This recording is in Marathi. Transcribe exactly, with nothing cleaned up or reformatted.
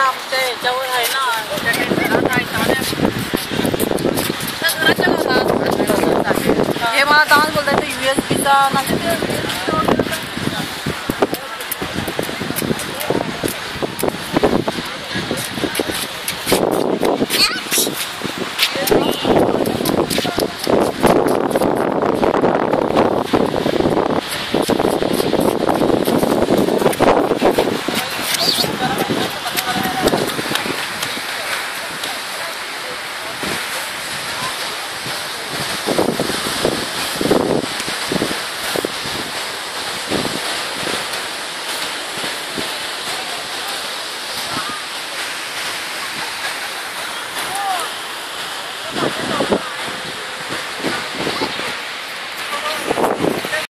आमच्या याच्यावर आहे ना त्या घरात आहे घराच्या घरात हे मला चांगलं बोलताय युएसबीचा नसेल